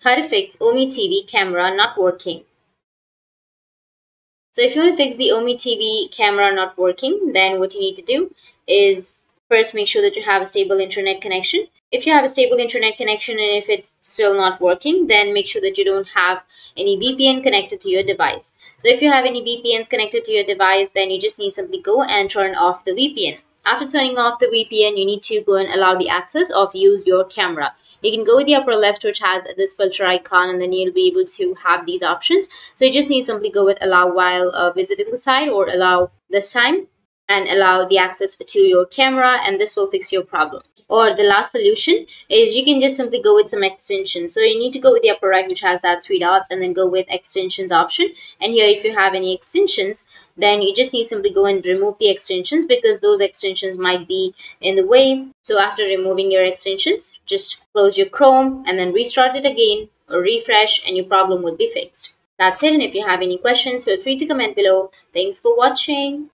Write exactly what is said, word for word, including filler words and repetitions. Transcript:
How to fix OmeTV camera not working. So if you want to fix the OmeTV camera not working, then what you need to do is first make sure that you have a stable internet connection. If you have a stable internet connection and if it's still not working, then make sure that you don't have any V P N connected to your device. So if you have any V P Ns connected to your device, then you just need to simply go and turn off the V P N. After turning off the V P N, you need to go and allow the access of use your camera. You can go with the upper left, which has this filter icon, and then you'll be able to have these options. So you just need to simply go with allow while uh, visiting the site, or allow this time, and allow the access to your camera, and this will fix your problem. Or the last solution is you can just simply go with some extensions. So you need to go with the upper right, which has that three dots, and then go with extensions option. And here, if you have any extensions, then you just need to simply go and remove the extensions, because those extensions might be in the way. So after removing your extensions, just close your Chrome and then restart it again or refresh, and your problem will be fixed. That's it. And if you have any questions, feel free to comment below. Thanks for watching.